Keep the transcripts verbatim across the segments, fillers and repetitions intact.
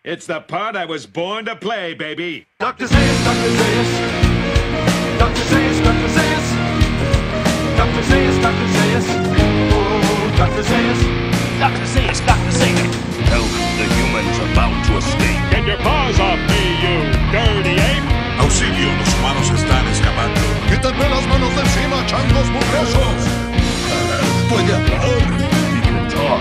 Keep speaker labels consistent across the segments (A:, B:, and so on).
A: It's the part I was born to play, baby.
B: Doctor Zaius, Doctor Zaius. Doctor Zaius, Doctor Zaius. Doctor Zaius, Doctor Zaius. Oh, Doctor Zaius.
C: Doctor Zaius, Doctor Zaius.
D: Help, the humans are bound to escape.
A: Get your paws off me, you dirty ape!
E: Auxilio, los humanos están escapando.
F: ¡Quítate las manos de encima, changos mugrosos! ¡Puede hablar!
D: He can talk.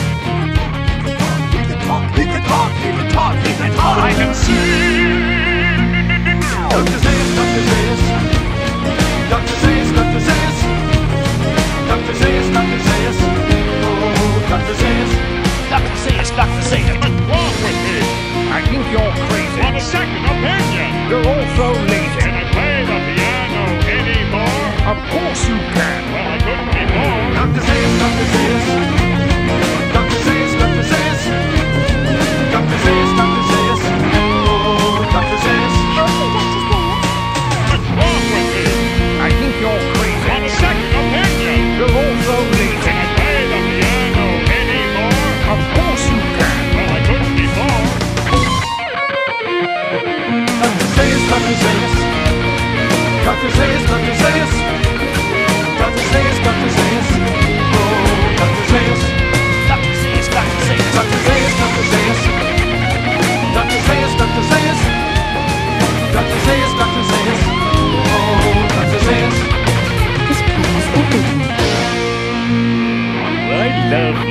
C: He can talk, he can talk, he can talk, he can talk.
A: I can see!
B: Doctor Zaius, Doctor Zaius. Doctor Zaius, Doctor Zaius. Doctor Zaius, Doctor Zaius. Oh, Doctor Zaius.
C: Doctor Zaius, Doctor Zaius.
A: What's wrong with me?
C: I think you're crazy.
A: On a second opinion!
C: You're also lazy.
A: Can I play the piano anymore?
C: Of course you can.
A: Well, I couldn't be more.
B: Doctor Zaius, Doctor Zaius. Doctor Zaius, Doctor Zaius. Doctor Zaius, Doctor Zaius. Oh, Doctor Zaius.
A: What's wrong with me?
C: I think you're crazy.
A: On a second opinion!
C: You're also lazy.
A: Can I play the piano anymore?
C: Of course you can.
A: Well, I couldn't be more.
B: Doctor Zaius, Doctor Zaius. Doctor Zaius, Doctor Zaius. Doctor Zaius, Doctor Zaius. Oh, Doctor Zaius.
C: Doctor Zaius, Doctor Zaius.
B: Doctor Zaius, Doctor Zaius. Doctor Zaius, Doctor Zaius. Doctor Zaius, Doctor Zaius. Oh, Doctor Zaius.
G: This place is everything.
A: I love